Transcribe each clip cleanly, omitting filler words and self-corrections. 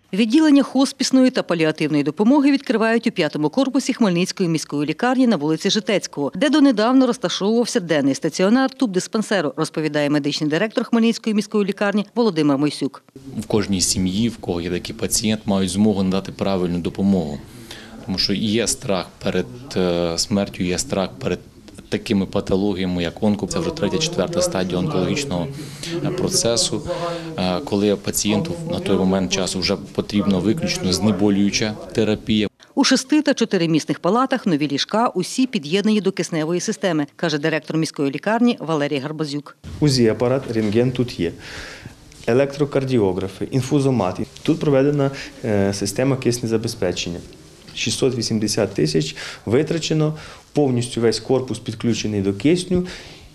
Відділення хоспісної та паліативної допомоги відкривають у 5-му корпусі Хмельницької міської лікарні на вулиці Житецького, де донедавна розташовувався денний стаціонар тубдиспансеру, розповідає медичний директор Хмельницької міської лікарні Володимир Мойсюк. В кожній сім'ї, в кого є такий пацієнт, мають змогу надати правильну допомогу. Тому що є страх перед смертю, є страх перед такими патологіями, як онко. Це вже 3-4 стадія онкологічного процесу, коли пацієнту на той момент часу вже потрібна виключно знеболююча терапія. У 6 та 4-місних палатах нові ліжка, усі під'єднані до кисневої системи, каже директор міської лікарні Валерій Гарбазюк. УЗІ-апарат, рентген тут є, електрокардіографи, інфузомат. Тут проведена система киснезабезпечення. 680 тисяч витрачено, повністю весь корпус підключений до кисню.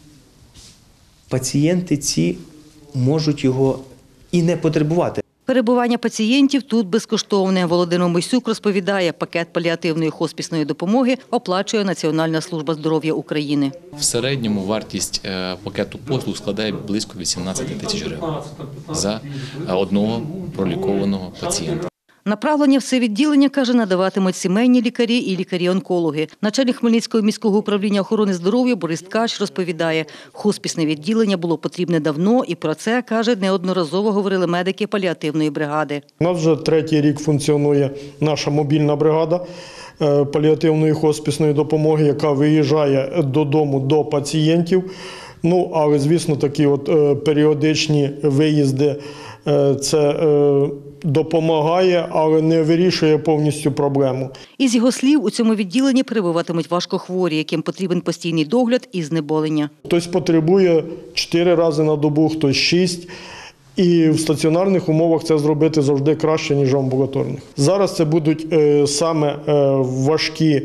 Пацієнти ці можуть його і не потребувати. Перебування пацієнтів тут безкоштовне. Володимир Мойсюк розповідає, пакет паліативної хоспісної допомоги оплачує Національна служба здоров'я України. В середньому вартість пакету послуг складає близько 18 тисяч гривень за одного пролікованого пацієнта. Направлення в це відділення, каже, надаватимуть сімейні лікарі і лікарі-онкологи. Начальник Хмельницького міського управління охорони здоров'я Борис Ткач розповідає, хоспісне відділення було потрібне давно і про це, каже, неодноразово говорили медики паліативної бригади. У нас вже 3-й рік функціонує наша мобільна бригада паліативної хоспісної допомоги, яка виїжджає додому до пацієнтів. Ну, але, звісно, такі періодичні виїзди це допомагає, але не вирішує повністю проблему. Із його слів, у цьому відділенні перебуватимуть важкохворі, яким потрібен постійний догляд і знеболення. Хтось потребує 4 рази на добу, хтось 6. І в стаціонарних умовах це зробити завжди краще, ніж в амбулаторних. Зараз це будуть саме важкі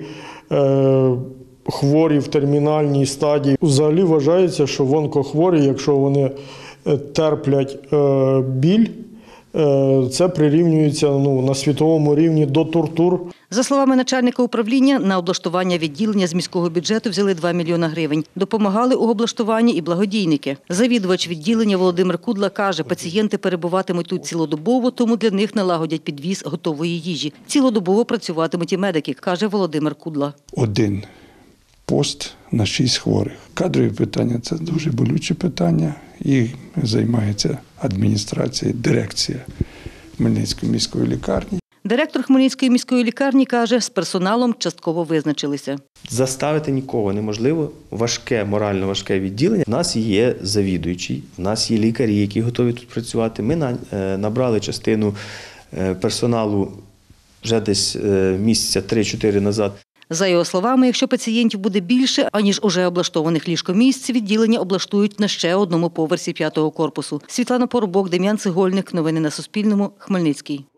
хворі в термінальній стадії. Взагалі вважається, що онкохворі, якщо вони терплять біль, це прирівнюється на світовому рівні до тортур. За словами начальника управління, на облаштування відділення з міського бюджету взяли 2 мільйони гривень. Допомагали у облаштуванні і благодійники. Завідувач відділення Володимир Кудла каже, пацієнти перебуватимуть тут цілодобово, тому для них налагодять підвіз готової їжі. Цілодобово працюватимуть і медики, каже Володимир Кудла. 1 пост на 6 хворих. Кадрові питання – це дуже болюче питання. Їх займається адміністрація, дирекція Хмельницької міської лікарні. Директор Хмельницької міської лікарні каже, з персоналом частково визначилися. Заставити нікого неможливо. Морально важке відділення. У нас є завідуючий, у нас є лікарі, які готові тут працювати. Ми набрали частину персоналу вже десь місяця 3-4 назад. За його словами, якщо пацієнтів буде більше, аніж уже облаштованих ліжкомісць, відділення облаштують на ще одному поверсі 5-го корпусу. Світлана Поробок, Дем'ян Цегольник. Новини на Суспільному. Хмельницький.